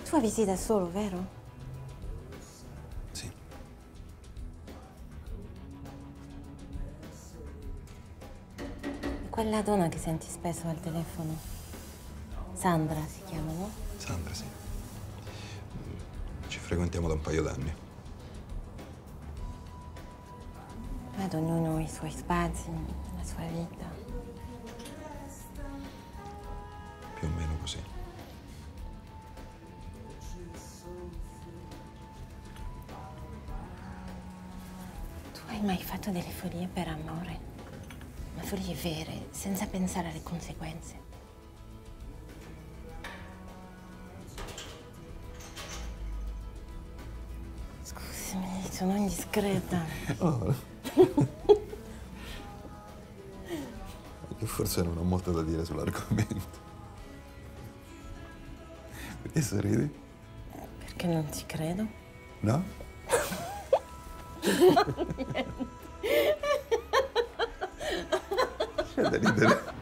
Tu abiti da solo, vero? Sì. E quella donna che senti spesso al telefono? Sandra si chiama, no? Sandra, sì. Ci frequentiamo da un paio d'anni. Ad ognuno ha i suoi spazi, la sua vita. Più o meno così. Tu hai mai fatto delle follie per amore? Ma follie vere, senza pensare alle conseguenze. Scusami, sono indiscreta. Oh. Io forse non ho molto da dire sull'argomento. Perché sorridi? Perché non ci credo? No? C'è da ridere.